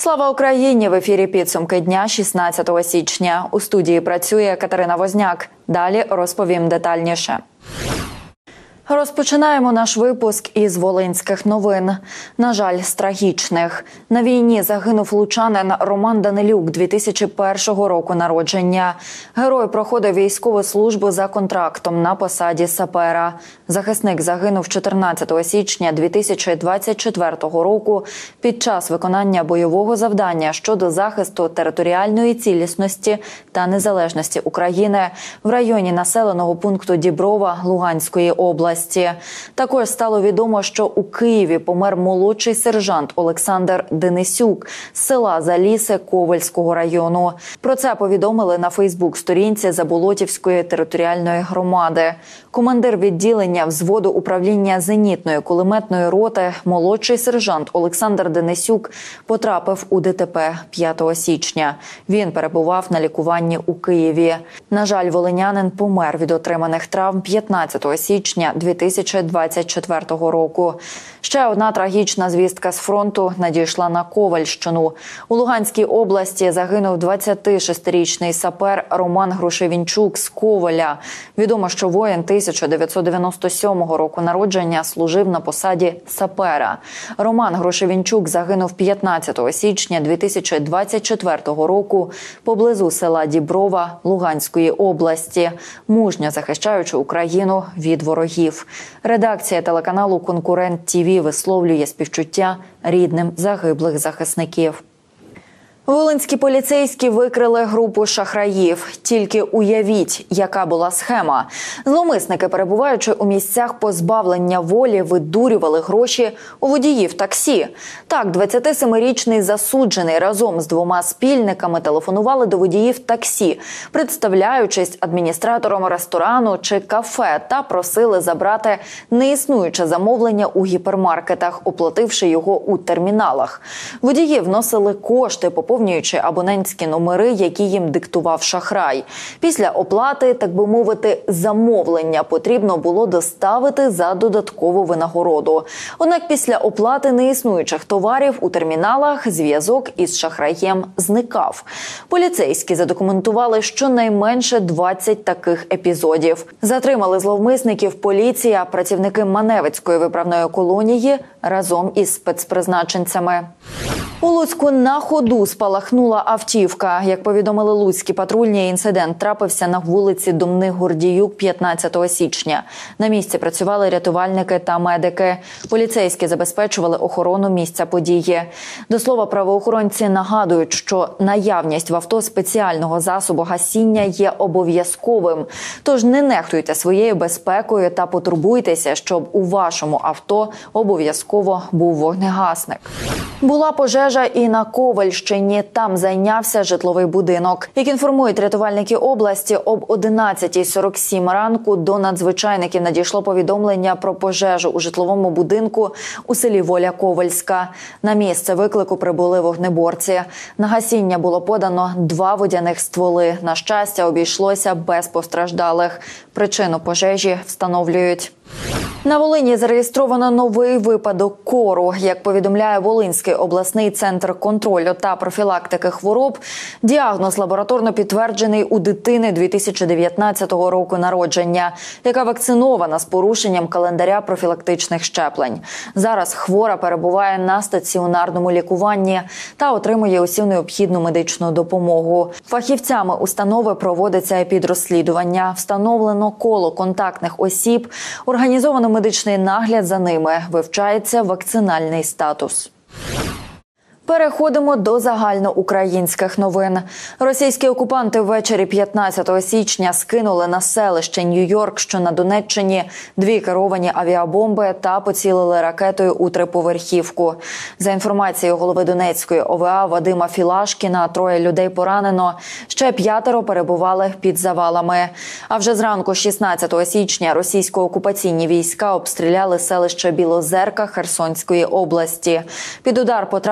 Слава Україні! В ефірі підсумки дня 16 січня. У студії працює Катерина Возняк. Далі розповім детальніше. Розпочинаємо наш випуск із волинських новин. На жаль, з трагічних. На війні загинув лучанин Роман Данилюк, 2001 року народження. Герой проходив військову службу за контрактом на посаді сапера. Захисник загинув 14 січня 2024 року під час виконання бойового завдання щодо захисту територіальної цілісності та незалежності України в районі населеного пункту Діброва Луганської області. Також стало відомо, що у Києві помер молодший сержант Олександр Денисюк з села Заліси Ковельського району. Про це повідомили на Фейсбук-сторінці Заболотівської територіальної громади. Командир відділення взводу управління зенітної кулеметної роти, молодший сержант Олександр Денисюк, потрапив у ДТП 5 січня. Він перебував на лікуванні у Києві. На жаль, волинянин помер від отриманих травм 15 січня 2024 року. Ще одна трагічна звістка з фронту надійшла на Ковальщину. У Луганській області загинув 26-річний сапер Роман Грушевінчук з Ковеля. Відомо, що воїн 1997 року народження служив на посаді сапера. Роман Грушевінчук загинув 15 січня 2024 року поблизу села Діброва Луганської області, мужньо захищаючи Україну від ворогів. Редакція телеканалу «Конкурент ТІВІ» висловлює співчуття рідним загиблих захисників. Волинські поліцейські викрили групу шахраїв. Тільки уявіть, яка була схема. Зловмисники, перебуваючи у місцях позбавлення волі, видурювали гроші у водіїв таксі. Так, 27-річний засуджений разом з двома спільниками телефонували до водіїв таксі, представляючись адміністратором ресторану чи кафе, та просили забрати неіснуюче замовлення у гіпермаркетах, оплативши його у терміналах. Водії вносили кошти, поповнюючи абонентські номери, які їм диктував шахрай. Після оплати, так би мовити, замовлення потрібно було доставити за додаткову винагороду. Однак після оплати неіснуючих товарів у терміналах зв'язок із шахраєм зникав. Поліцейські задокументували щонайменше 20 таких епізодів. Затримали зловмисників поліція, працівники Маневицької виправної колонії разом із спецпризначенцями. У Луцьку на ходу спалахнула автівка. Як повідомили луцькі патрульні, інцидент трапився на вулиці Домних-Гордіюк 15 січня. На місці працювали рятувальники та медики. Поліцейські забезпечували охорону місця події. До слова, правоохоронці нагадують, що наявність в авто спеціального засобу гасіння є обов'язковим. Тож не нехтуйте своєю безпекою та потурбуйтеся, щоб у вашому авто обов'язково був вогнегасник. Була пожежа і на Ковальщині. Там зайнявся житловий будинок. Як інформують рятувальники області, об 11:47 ранку до надзвичайників надійшло повідомлення про пожежу у житловому будинку у селі Воля Ковальська. На місце виклику прибули вогнеборці. На гасіння було подано 2 водяних стволи. На щастя, обійшлося без постраждалих. Причину пожежі встановлюють. На Волині зареєстровано новий випадок кору. Як повідомляє Волинський обласний центр контролю та профілактики хвороб, діагноз лабораторно підтверджений у дитини 2019 року народження, яка вакцинована з порушенням календаря профілактичних щеплень. Зараз хвора перебуває на стаціонарному лікуванні та отримує усю необхідну медичну допомогу. Фахівцями установи проводиться епідрозслідування, встановлено коло контактних осіб, організовано медичний нагляд за ними, вивчається вакцинальний статус. Переходимо до загальноукраїнських новин. Російські окупанти ввечері 15 січня скинули на селище Нью-Йорк, що на Донеччині, 2 керовані авіабомби та поцілили ракетою у 3-поверхівку. За інформацією голови Донецької ОВА Вадима Філашкіна, 3 людей поранено, ще 5 перебували під завалами. А вже зранку 16 січня російсько-окупаційні війська обстріляли селище Білозерка Херсонської області. Під удар потрапив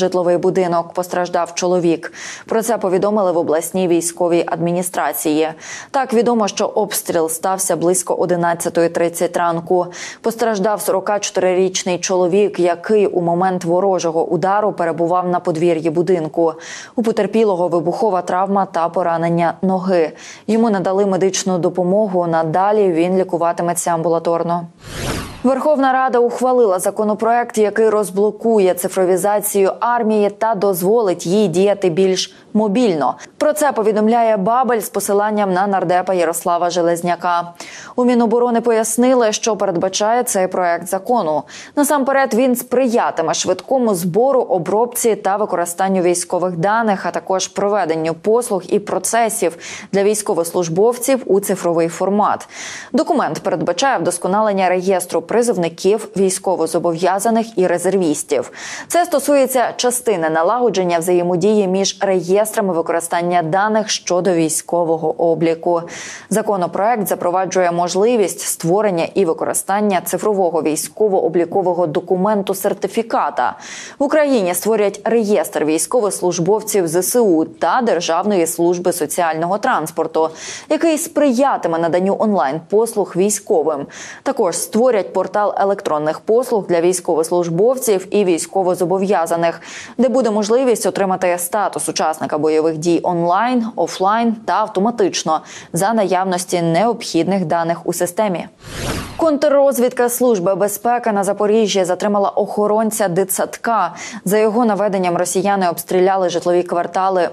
житловий будинок. Постраждав чоловік. Про це повідомили в обласній військовій адміністрації. Так, відомо, що обстріл стався близько 11:30 ранку. Постраждав 44-річний чоловік, який у момент ворожого удару перебував на подвір'ї будинку. У потерпілого вибухова травма та поранення ноги. Йому надали медичну допомогу. Надалі він лікуватиметься амбулаторно. Верховна Рада ухвалила законопроект, який розблокує цифровізацію армії та дозволить їй діяти більш мобільно. Про це повідомляє Бабель з посиланням на нардепа Ярослава Железняка. У Міноборони пояснили, що передбачає цей проект закону. Насамперед, він сприятиме швидкому збору, обробці та використанню військових даних, а також проведенню послуг і процесів для військовослужбовців у цифровий формат. Документ передбачає вдосконалення реєстру призовників, військовозобов'язаних і резервістів. Це стосується частини налагодження взаємодії між реєстрами використання даних щодо військового обліку. Законопроект запроваджує можливість створення і використання цифрового військово-облікового документу сертифіката. В Україні створять реєстр військовослужбовців ЗСУ та Державної служби соціального транспорту, який сприятиме наданню онлайн-послуг військовим. Також створять портал електронних послуг для військовослужбовців і військовозобов'язаних, де буде можливість отримати статус учасника бойових дій онлайн, офлайн та автоматично за наявності необхідних даних у системі. Контррозвідка Служби безпеки на Запоріжжі затримала охоронця дитсадка. За його наведенням росіяни обстріляли житлові квартали.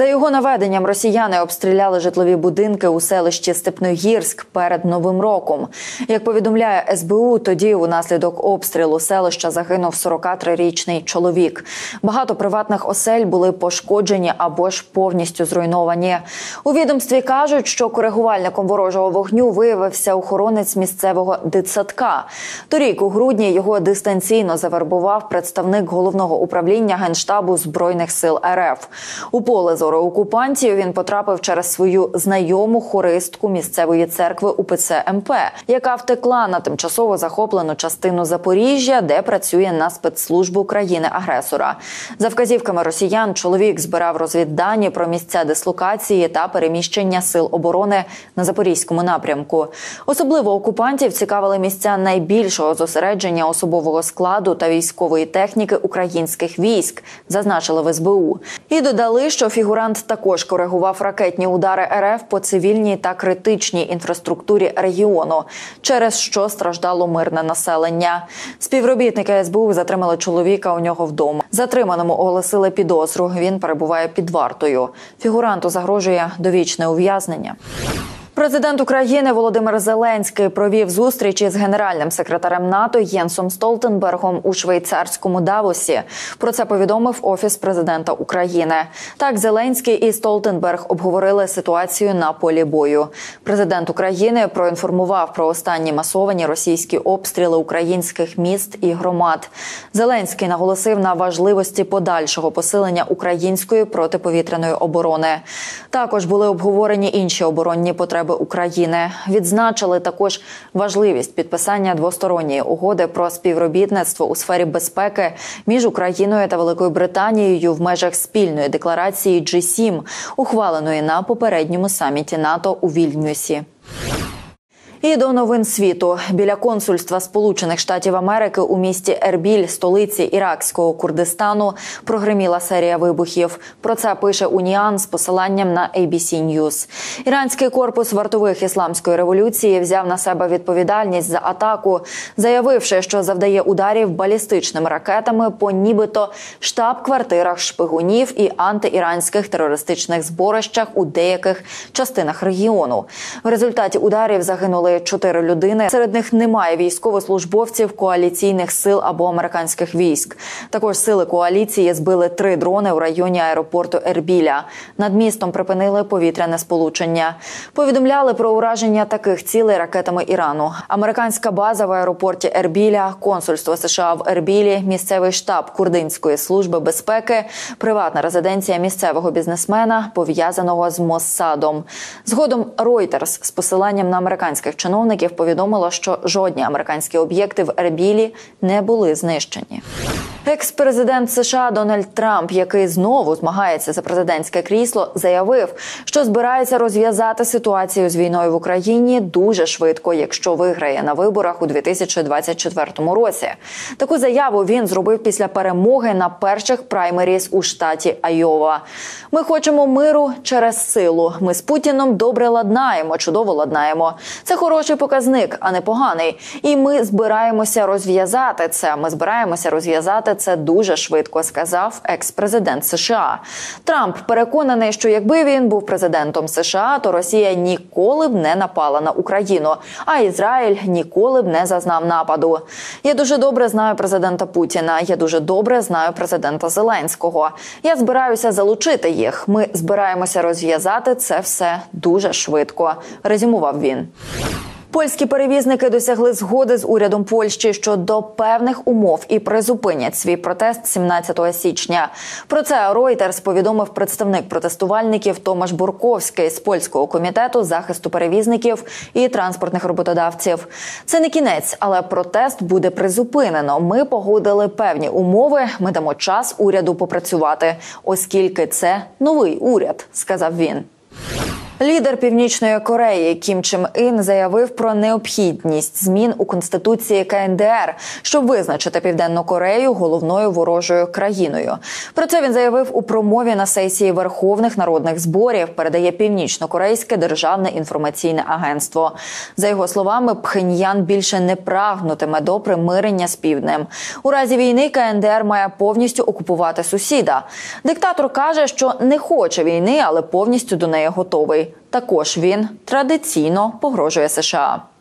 Житлові будинки у селищі Степногірськ перед Новим роком. Як повідомляє СБУ, тоді унаслідок обстрілу селища загинув 43-річний чоловік. Багато приватних осель були пошкоджені або ж повністю зруйновані. У відомстві кажуть, що коригувальником ворожого вогню виявився охоронець місцевого дитсадка. Торік у грудні його дистанційно завербував представник Головного управління Генштабу Збройних сил РФ. У поле зору окупантів він потрапив через свою знайому хористку місцевої церкви УПЦ МП, яка втекла на тимчасово захоплену частину Запоріжжя, де працює на спецслужбу країни-агресора. За вказівками росіян, чоловік збирав розвіддані про місця дислокації та переміщення сил оборони на Запорізькому напрямку. Особливо окупантів цікавили місця найбільшого зосередження особового складу та військової техніки українських військ, зазначили в СБУ. І додали, що фігурант також коригував ракетні удари РФ по цивільній та критичній інфраструктурі регіону, через що страждало мирне населення. Співробітники СБУ затримали чоловіка у нього вдома. Затриманому оголосили підозру. Він перебуває під вартою. Фігуранту загрожує довічне ув'язнення. Президент України Володимир Зеленський провів зустрічі з генеральним секретарем НАТО Єнсом Столтенбергом у швейцарському Давосі. Про це повідомив Офіс президента України. Так, Зеленський і Столтенберг обговорили ситуацію на полі бою. Президент України проінформував про останні масовані російські обстріли українських міст і громад. Зеленський наголосив на важливості подальшого посилення української протиповітряної оборони. Також були обговорені інші оборонні потреби України. Відзначили також важливість підписання двосторонньої угоди про співробітництво у сфері безпеки між Україною та Великою Британією в межах спільної декларації G7, ухваленої на попередньому саміті НАТО у Вільнюсі. І до новин світу. Біля консульства Сполучених Штатів Америки у місті Ербіль, столиці іракського Курдистану, прогриміла серія вибухів. Про це пише Уніан з посиланням на ABC News. Іранський корпус вартових ісламської революції взяв на себе відповідальність за атаку, заявивши, що завдає ударів балістичними ракетами по нібито штаб-квартирах шпигунів і антиіранських терористичних зборищах у деяких частинах регіону. В результаті ударів загинули 4 людини. Серед них немає військовослужбовців коаліційних сил або американських військ. Також сили коаліції збили 3 дрони у районі аеропорту Ербіля. Над містом припинили повітряне сполучення. Повідомляли про ураження таких цілей ракетами Ірану. Американська база в аеропорті Ербіля, консульство США в Ербілі, місцевий штаб Курдинської служби безпеки, приватна резиденція місцевого бізнесмена, пов'язаного з Моссадом. Згодом Reuters з посиланням на американських українських чиновників повідомило, що жодні американські об'єкти в Ербілі не були знищені. Екс-президент США Дональд Трамп, який знову змагається за президентське крісло, заявив, що збирається розв'язати ситуацію з війною в Україні дуже швидко, якщо виграє на виборах у 2024 році. Таку заяву він зробив після перемоги на перших праймеріз у штаті Айова. «Ми хочемо миру через силу. Ми з Путіном добре ладнаємо, чудово ладнаємо. Це хороший показник, а не поганий. І ми збираємося розв'язати це. Ми збираємося розв'язати це дуже швидко», – сказав екс-президент США. Трамп переконаний, що якби він був президентом США, то Росія ніколи б не напала на Україну, а Ізраїль ніколи б не зазнав нападу. «Я дуже добре знаю президента Путіна, я дуже добре знаю президента Зеленського. Я збираюся залучити їх. Ми збираємося розв'язати це все дуже швидко», – резюмував він. Польські перевізники досягли згоди з урядом Польщі щодо певних умов і призупинять свій протест 17 січня. Про це Reuters повідомив представник протестувальників Томаш Бурковський з Польського комітету захисту перевізників і транспортних роботодавців. Це не кінець, але протест буде призупинено. Ми погодили певні умови, ми дамо час уряду попрацювати, оскільки це новий уряд, сказав він. Лідер Північної Кореї Кім Чен Ін заявив про необхідність змін у Конституції КНДР, щоб визначити Південну Корею головною ворожою країною. Про це він заявив у промові на сесії Верховних народних зборів, передає Північно-Корейське державне інформаційне агентство. За його словами, Пхеньян більше не прагнутиме до примирення з Півднем. У разі війни КНДР має повністю окупувати сусіда. Диктатор каже, що не хоче війни, але повністю до неї готовий. Також він традиційно погрожує США.